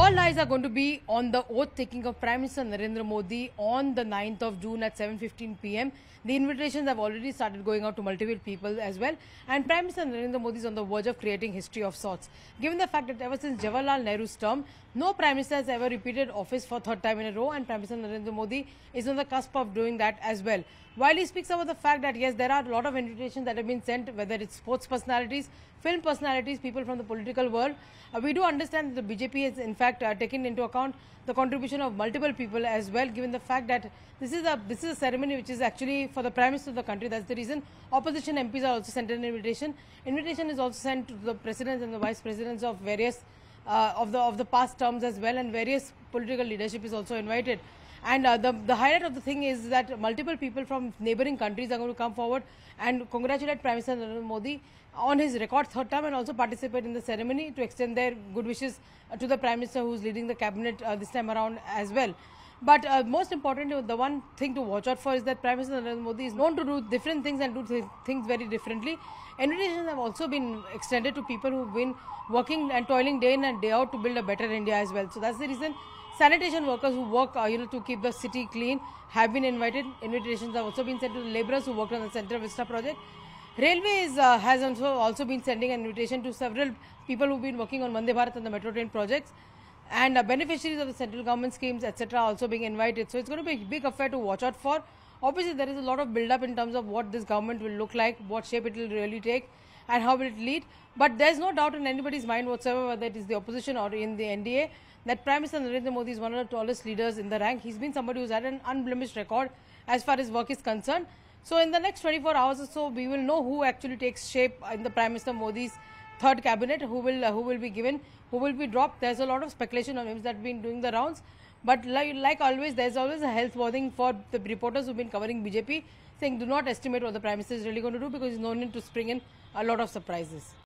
All eyes are going to be on the oath taking of Prime Minister Narendra Modi on the 9th of June at 7:15 p.m. The invitations have already started going out to multiple people as well. And Prime Minister Narendra Modi is on the verge of creating history of sorts. Given the fact that ever since Jawaharlal Nehru's term, no Prime Minister has ever repeated office for third time in a row, and Prime Minister Narendra Modi is on the cusp of doing that as well. While he speaks about the fact that yes, there are a lot of invitations that have been sent, whether it's sports personalities, film personalities, people from the political world, we do understand that the BJP has in fact taken into account the contribution of multiple people as well, given the fact that this is a ceremony which is actually for the Prime Minister of the country. That's the reason opposition MPs are also sent an invitation. Invitation is also sent to the presidents and the vice presidents of various of the past terms as well, and various political leadership is also invited. And the highlight of the thing is that multiple people from neighboring countries are going to come forward and congratulate Prime Minister Narendra Modi on his record third term, and also participate in the ceremony to extend their good wishes to the Prime Minister who is leading the cabinet this time around as well. But most importantly, the one thing to watch out for is that Prime Minister Narendra Modi is known to do different things and do things very differently. Invitations have also been extended to people who've been working and toiling day in and day out to build a better India as well. So that's the reason sanitation workers who work to keep the city clean have been invited. Invitations have also been sent to the labourers who worked on the Central Vista project. Railways has also been sending an invitation to several people who've been working on Vande Bharat and the Metro train projects, and beneficiaries of the central government schemes, etc., also being invited. So it's going to be a big affair to watch out for. Obviously, there is a lot of build-up in terms of what this government will look like, what shape it will really take, and how will it lead. But there's no doubt in anybody's mind whatsoever, whether it is the opposition or in the NDA, that Prime Minister Narendra Modi is one of the tallest leaders in the rank. He's been somebody who's had an unblemished record as far as work is concerned. So in the next 24 hours or so, we will know who actually takes shape in the Prime Minister Modi's third cabinet, who will be given, who will be dropped. There's a lot of speculation on names that have been doing the rounds. But like always, there's always a health warning for the reporters who've been covering BJP, saying do not estimate what the Prime Minister is really going to do, because he's known to spring in a lot of surprises.